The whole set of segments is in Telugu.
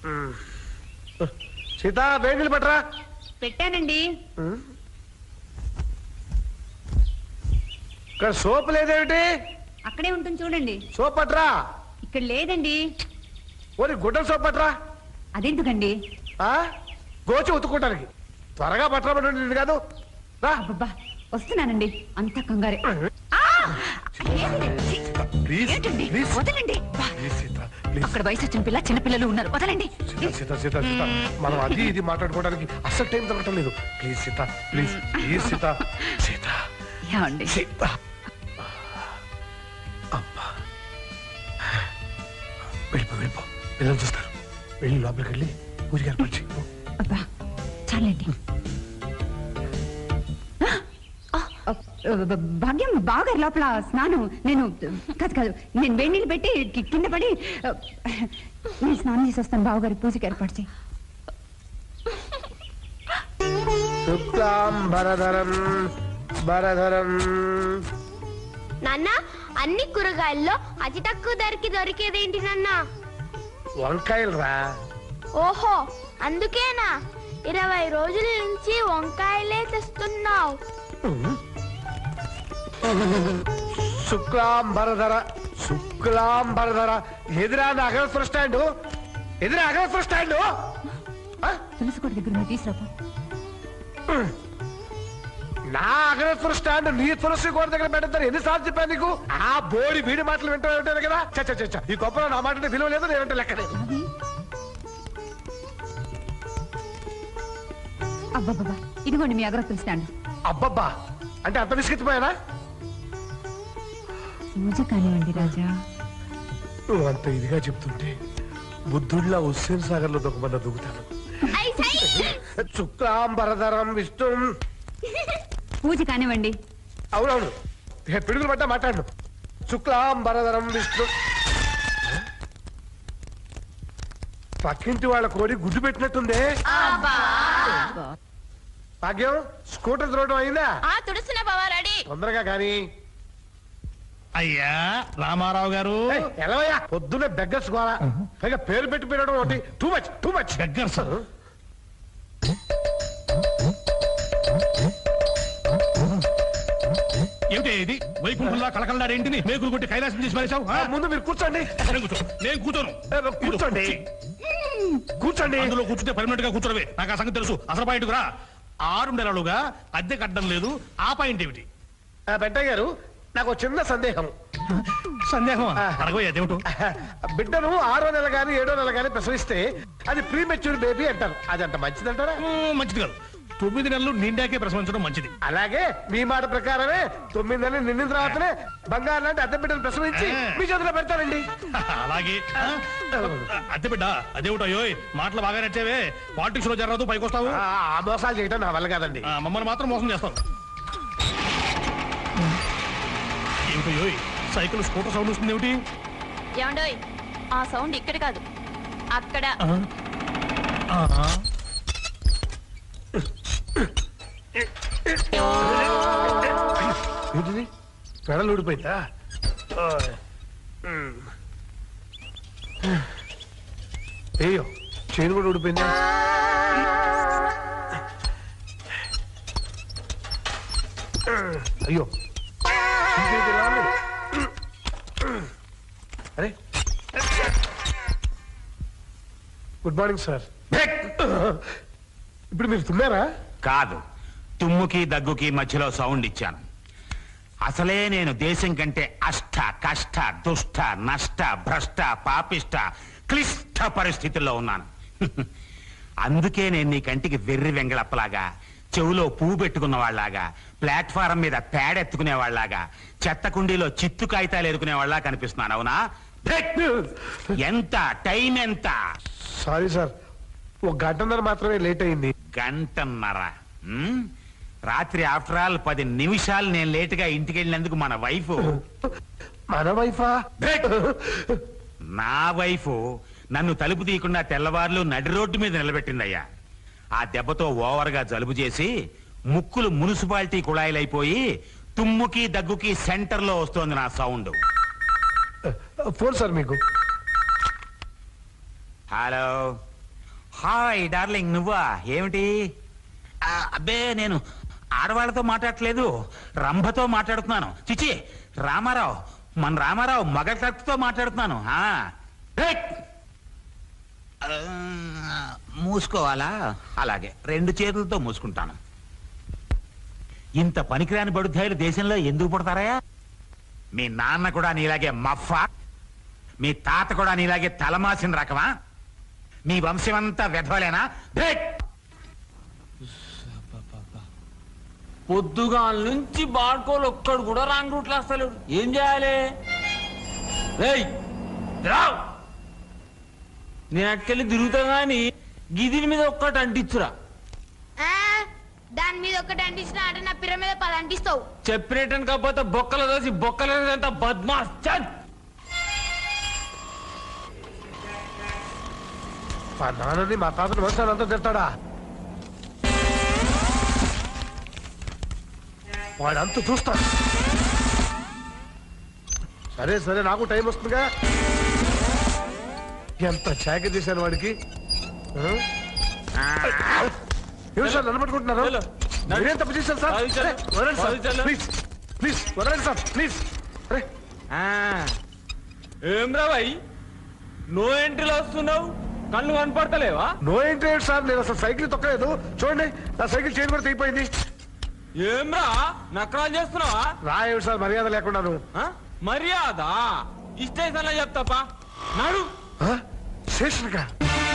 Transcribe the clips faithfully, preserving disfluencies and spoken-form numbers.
సీత వేడి పట్టరా. పెట్టానండి. ఇక్కడ సోప్ లేదేమిటి? అక్కడే ఉంటుంది చూడండి. సోప్ పట్టరా. ఇక్కడ లేదండి. ఓరి గుడ్డల సోప్ పట్టరా. అదెందుకండి? గోచి ఉతుక్కోటానికి. త్వరగా పట్టరా కాదు. రా. అబ్బా వస్తున్నానండి. అంత కంగారే. వదలండి. అక్కడ వయసు వచ్చిన పిల్ల చిన్న పిల్లలు ఉన్నారు. వదలండి. సీత సీత సీత మనం అది ఇది మాట్లాడుకోవడానికి అస్సలు టైం దొరకటం లేదు. Please Sita please please Sita Sita ఏమండి సీత. అబ్బా వెళ్ళిపో వెళ్ళిపో. పిల్లలు చూస్తారు. వెళ్ళి లోపలికి వెళ్ళి పూజ ఏర్పరిచి. అబ్బా చాలండి. భాగ్యం బాగా లోపల స్నానం. నేను కాదు కాదు నేను వేడి నీళ్ళు పెట్టి కింద పడి నేను స్నానం చేసి వస్తాను. బావగారి పూజకి ఏర్పాటు చేయి. శుక్లాంబరధరం బరధరం. నాన్న అన్ని కూరగాయల్లో అతి తక్కువ ధరకి దొరికేదేంటి నాన్న? వంకాయలు రా. ఓహో అందుకేనా ఇరవై రోజుల నుంచి వంకాయలే తెస్తున్నావు? శుక్లాంబరధర శుక్లాంబరధర. ఎదురా అగరస్వర స్టాండ్. ఎదురా అగరస్వర స్టాండ్. తులసి కోట దగ్గర నువ్వు తీసుకురాపో. నా అగరస్వర స్టాండ్ నీ తులసి కోట దగ్గర పెట్టారు. ఎన్నిసార్లు చెప్పాను నీకు? ఆ బోడి వీడి మాటలు వింటూ ఉంటాను కదా. చచ్చ చచ్చ ఈ గొప్పలో నా మాట విలువ లేదు. నేనంటే లెక్కలేదు. అబ్బబ్బా ఇదిగోండి మీ అగరత్తుల స్టాండ్. అబ్బబ్బా అంటే అంత విసిగిపోయానా? పూజ కానివ్వండి రాజా. నువ్వు అంత ఇదిగా చెప్తుంటే బుద్ధుడిలా హుస్సేన్ సాగర్ లో దొంగమన్న దూకుతాను. శుక్లాంబరధరం విష్ణు. పూజ కానివ్వండి. అవునవును పిడుగులు పడ్డా మాట్లాడు. శుక్లాంబరధరం విష్ణు. పక్కింటి వాళ్ళ కోడి గుడ్డు పెట్టినట్టుందే. భాగ్యం స్కూటర్ త్రోవడం అయిందా? తుడుస్తున్నా బావా రెడీ. తొందరగా కానీ. అయ్యా రామారావు గారు. ఎలావయ్యా పొద్దున్నే బెగ్గర్స్ కోరా. పైగా పేరు పెట్టి పెట్టడం ఒకటి. Too much too much beggars. ఏమిటి ఇది? వైకుంఠంలా కలకలలాడేంటిని మేకులు కొట్టి కైలాసం చేసి మరేసావు. ముందు మీరు కూర్చోండి. నేను కూర్చోను. కూర్చోండి కూర్చోండి. అందులో కూర్చుంటే పర్మనెంట్ గా కూర్చోవే. నాకు ఆ సంగతి తెలుసు. అసలు పాయింట్ రా. ఆరు నెలలుగా అద్దె కట్టడం లేదు. ఆ పాయింట్ ఏమిటి? పెద్దయ్య గారు నాకు చిన్న సందేహం. సందేహం అడగోయేమిటో. బిడ్డను ఆరో నెల గాని ఏడో నెల గాని ప్రసవిస్తే అది ప్రీ మెచ్యూర్ బేబీ అంటారు. అది అంత మంచిదంటారా? మంచిది కాదు. తొమ్మిది నెలలు నిండాకే ప్రసవించడం మంచిది. అలాగే మీ మాట ప్రకారమే తొమ్మిది నెలలు నిండిన తర్వాతనే బంగారు లాంటి అద్దె బిడ్డను ప్రసవించి మీ చేతిలో పెడతానండి. అలాగే అద్దె బిడ్డ అదేమిటో మాటలు బాగా నచ్చేవే. పాలిటిక్స్ లో జరగదు పైకి వస్తావు. ఆ మోసాలు చేయడం నా వల్ల కాదండి. మమ్మల్ని మాత్రం మోసం చేస్తావు. ఏమిటో సైకిల్ స్కూటర్ సౌండ్ వస్తుంది ఏమిటి? ఏమండోయ్ ఆ సౌండ్ ఇక్కడ కాదు అక్కడ. ఏంటిది? పెడలు ఊడిపోయిందా? అయ్యో చైన్ కూడా ఊడిపోయిందా? అయ్యో అరే గుడ్ మార్నింగ్ సార్. ఇప్పుడు మీరు తుమ్మారా? కాదు, తుమ్ముకి దగ్గుకి మధ్యలో సౌండ్ ఇచ్చాను. అసలే నేను దేశం కంటే అష్ట కష్ట దుష్ట నష్ట భ్రష్ట పాపిష్ట క్లిష్ట పరిస్థితుల్లో ఉన్నాను. అందుకే నేను నీ కంటికి వెర్రి వెంగళప్పలాగా, చెవులో పువ్వు పెట్టుకున్న వాళ్ళలాగా, ప్లాట్ఫారం మీద పేడెత్తుకునే వాళ్ళలాగా, చెత్త కుండీలో చిత్తు కాగితాలు ఎరుకునే వాళ్ళ కనిపిస్తున్నాను. అవునా? ఎంత టైం ఎంత? సారీ సార్, ఒక గంటన్నర మాత్రమే లేట్ అయింది. గంటన్నర? రాత్రి ఆఫ్టర్ ఆల్ పది నిమిషాలు నేను లేటుగా ఇంటికి వెళ్ళినందుకు మన వైఫ్. మన వైఫా? నా వైఫ్ నన్ను తలుపు తీయకుండా తెల్లవార్లు నడి రోడ్డు మీద నిలబెట్టిందయ్యా. ఆ దెబ్బతో ఓవర్గా జలుబు చేసి ముక్కులు మున్సిపాలిటీ కుళాయిలైపోయి తుమ్ముకి దగ్గుకి సెంటర్ లో వస్తోంది నా సౌండ్. ఫోన్ సార్ మీకు. హలో హాయ్ డార్లింగ్, నువ్వా? ఏమిటి? ఆ, అబ్బే నేను ఆడవాళ్ళతో మాట్లాడట్లేదు, రంభతో మాట్లాడుతున్నాను. చిచి, రామారావు, మన రామారావు మగ కత్తితో మాట్లాడుతున్నాను. ఆ, ఏయ్! ఆ, మూసుకోవాలా? అలాగే, రెండు చేతులతో మూసుకుంటాను. ఇంత పనికిరాని బడుద్దాయిలు దేశంలో ఎందుకు పుడతారా? మీ నాన్న కూడా నీలాగే మఫ్ఫా, మీ తాత కూడా నీలాగే తలమాసిన రకమా? మీ వంశమంతా వెధవలేనా? పొద్దుగాల నుంచి బాడుకోలు ఒక్కడు కూడా రాంగ్ రూట్లో వస్తలేడు. ఏం చేయాలి? రేయ్ రావ్, నేను అక్కడికి తిరుగుతా గాని గిదిని మీద ఒక్కటి అంటించురా. దాని మీద ఒకటి అంటించిన ఆట నా పిర మీద పది అంటిస్తావు. చెప్పినట్టు కాకపోతే బొక్కలు దోసి బొక్కలు అంత బద్మాస్. మా నాన్నని మా తాతని వస్తాను అంతా తిడతాడా? వాడంతా చూస్తాడు. సరే సరే, నాకు టైం వస్తుందిగా. ఎంత చాక చేశాను వాడికి. ఏమి సార్ నన్ను పట్టుకుంటున్నారు? మీరేం తప్పు చేశారు సార్? వదలండి సార్, ప్లీజ్ ప్లీజ్ వదలండి సార్, ప్లీజ్. అరే ఏం రా భాయ్, నో ఎంట్రీలో వస్తున్నావు, కళ్ళు కనపడతలేవా? నో ఎంట్రీ సార్, నేను అసలు సైకిల్ తొక్కలేదు. చూడండి, నా సైకిల్ చైన్ కూడా తెగిపోయింది. ఏం రా నకరాలు చేస్తున్నావా? రాయేమి సార్ మర్యాద లేకున్నాను. మర్యాద స్టేషన్ లో చెప్తాపా, నాడు స్టేషన్ కా?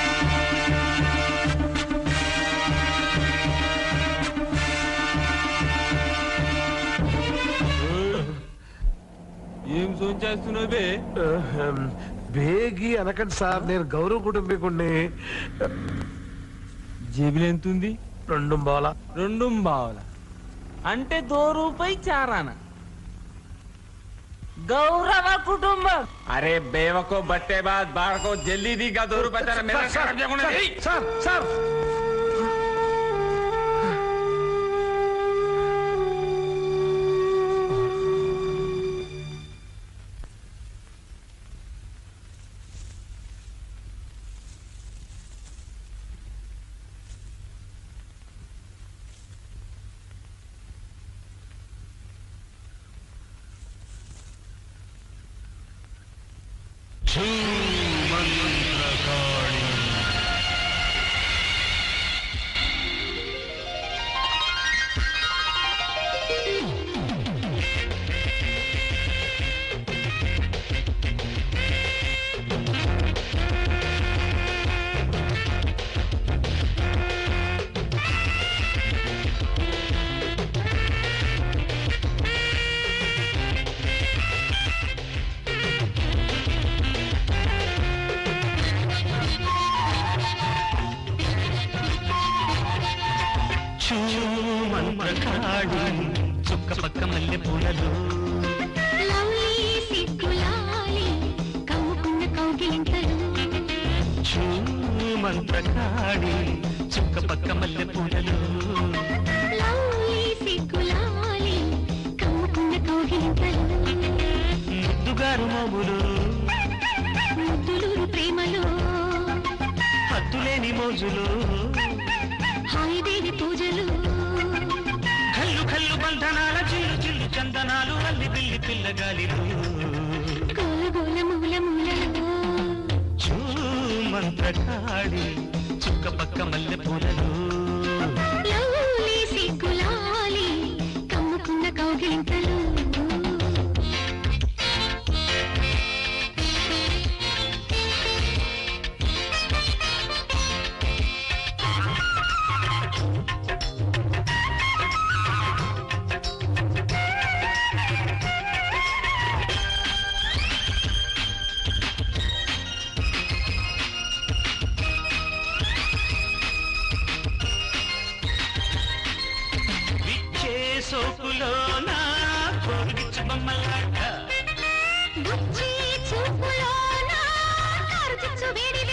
ఏం సోచేస్తున్నావు బే? బేగి అనకండి సార్, నేను గౌరవ కుటుంబీకుడిని. జేబులు ఎంతుంది? రెండు బాల. రెండు బావల అంటే దో రూపాయి చారానా? गौरव कुटुंब अरे बेवको बट्टे बात बाढ़ को जल्दी दी का दो रुपए तेरा मेरा सर सर सर చుక్క పక్క మల్లె పూలలో మంత్రకాడి చుక్క పక్క మల్లె పూలలో ముద్దుగారు మోములు ముద్దులూరు ప్రేమలో హద్దులేని మోజులు హాయిదేవి పూజలు కల్లు కల్లు బంధనాల చిల్లు చిల్లు చందనాలు అల్లి బిల్లి పిల్లగాలిలు గోల మూల మూలలో చూ మంత్రకాడి చుక్క పక్క మల్లె పూలలో సిగ్గులాలి కమ్ముకున్న కౌగిలింతలు సోపులోనా పొరుగిచ్చు బొమ్మలాట బుచ్చి చూపులోనా కరుచిచ్చు వేడి